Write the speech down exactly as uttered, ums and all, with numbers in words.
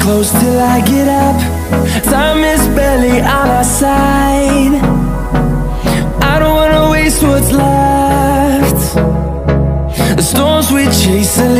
close till I get up. Time is barely on our side. I don't wanna waste what's left. The storms we chase are